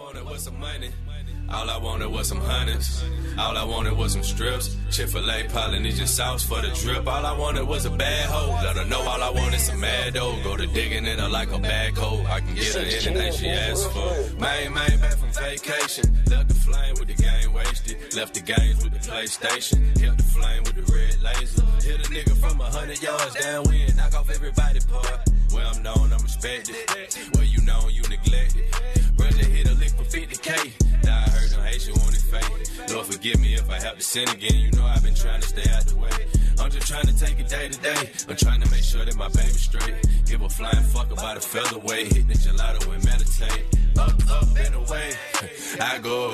wanted was some money. All I wanted was some hundreds. All I wanted was some strips. Chick-fil-A Polynesian sauce for the drip. All I wanted was a bad hoe. Let her know all I want is some mad dough. Go to digging in her like a bad coat. I can get her anything she asks for. Man, back from vacation. Left the flame with the game wasted. Left the games with the PlayStation. Kept the flame with the red laser. Hit a nigga from 100 yards downwind. Knock off everybody part. Where I'm known, I'm respected. Where you known, you neglected. Brother hit a lick for 50K. Now I heard them Haitian want it fake. Lord forgive me if I have to sin again. You know I've been trying to stay out the way. I'm just trying to take it day to day. I'm trying to make sure that my baby's straight. Give a flying fuck about a featherweight. Hit the gelato and meditate. Up and away. I go.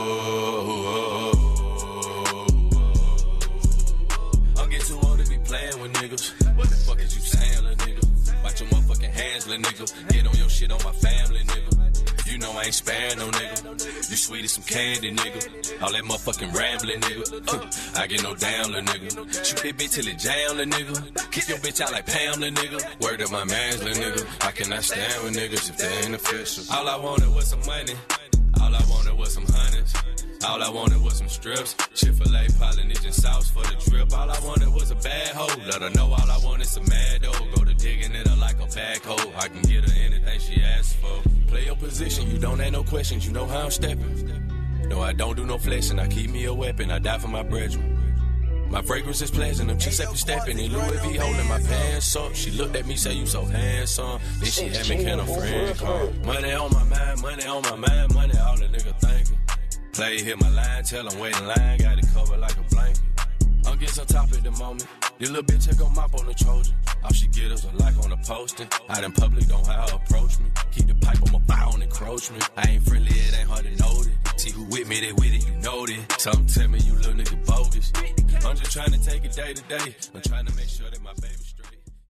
I'm getting too old to be playing with niggas. What the fuck is you saying, little nigga? Watch your motherfucking hands, little nigga. Get on your shit on my family, nigga. You know I ain't sparing no nigga. You sweet as some candy, nigga. All that motherfucking rambling, nigga. I get no down, little nigga. Shoot that bitch till it jam, little nigga. Kick your bitch out like Pam, little nigga. Word up my mans, little nigga. I cannot stand with niggas if they ain't official. All I wanted was some money. All I wanted was some hundreds. All I wanted was some strips. Chick-fil-A Polynesian sauce for the drip. All I wanted was a bad hoe. Let her know all I want is some mad dough. Go to digging in her like a bad hoe. I can get her anything she asks for. Play your position, you don't have no questions. You know how I'm stepping. No, I don't do no flexing. I keep me a weapon. I die for my brethren. My fragrance is pleasant. Them chicks up stepping. In Louis V holding my pants up. She looked at me, say you so handsome. Then she had me, can a friend come? Money on my mind, money on my mind, money all the nigga thinking. Play, hit my line, tell him wait in line, got it covered like a blanket. I'm getting on top at the moment. This little bitch ain't gon' mop on the Trojan. All she get is a like on the posting. Out in public, don't have her approach me. Keep the pipe on my bow on encroachment. I ain't friendly, it ain't hard to know it. See who with me, they with it, you know that. Something tell me you little nigga bogus. I'm just trying to take it day to day. I'm trying to make sure that my baby's straight.